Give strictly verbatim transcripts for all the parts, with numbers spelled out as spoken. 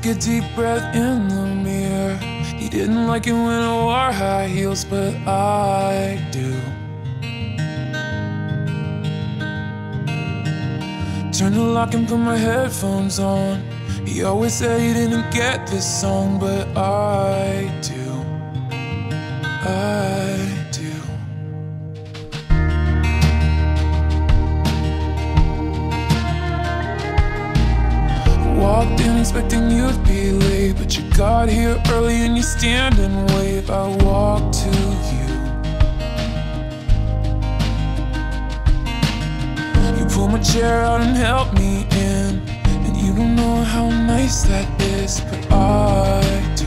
took a deep breath in the mirror. He didn't like it when I wore high heels, but I do. Turned the lock and put my headphones on. He always said he didn't get this song, but I do. I do. Walked in expecting you'd be late, but you got here early and you stand and wave. I walked to you. You pull my chair out and help me in, and you don't know how nice that is, but I do.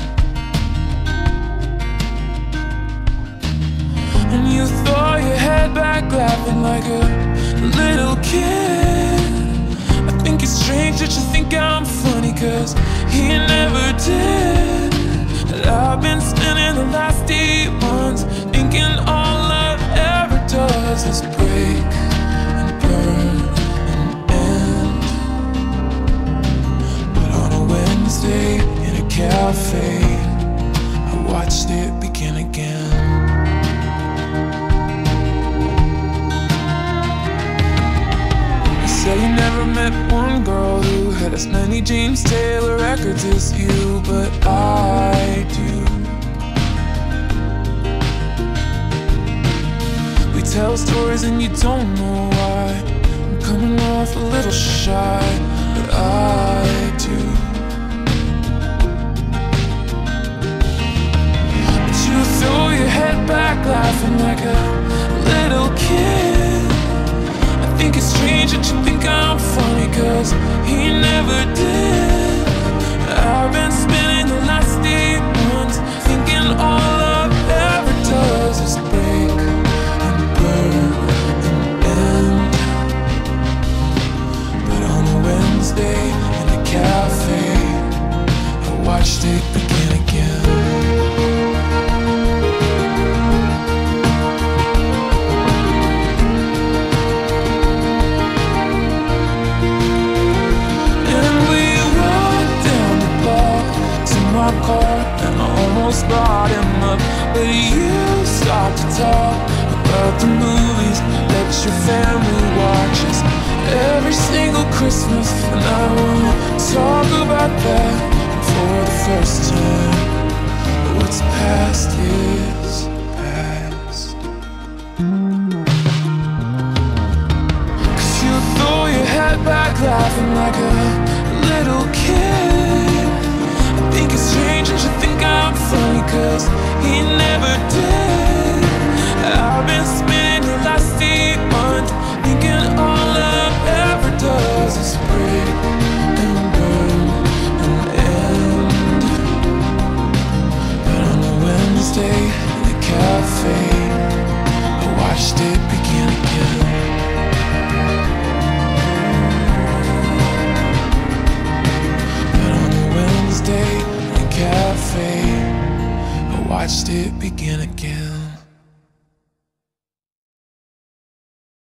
And you throw your head back laughing like a little kid. I think it's strange that you think I'm funny, cause he never did. And I've been spending the last eight months thinking all love ever does is break and burn and end. But on a Wednesday in a cafe, I watched it begin again. So you never met one girl who had as many James Taylor records as you, but I do. We tell stories and you don't know why. I'm coming off a little shy, but I do. But you throw your head back laughing like a little kid. I think it's strange that you think I'm funny, cause he never did. I've been spending the last eight months thinking all love ever does is break and burn and end. But on a Wednesday in a cafe, I watched it begin again. My car and I almost brought him up, but you stopped to talk about the movies that your family watches every single Christmas, and I wanna talk about that for the first time. But what's past is past. Cause you throw your head back laughing like a little kid. I think it's strange that you think I'm funny, cause he never did. I've been spending the last eight months thinking all love ever does is break and burn and end. But on a Wednesday in a cafe, I watched it begin again. But on a Wednesday cafe, I watched it begin.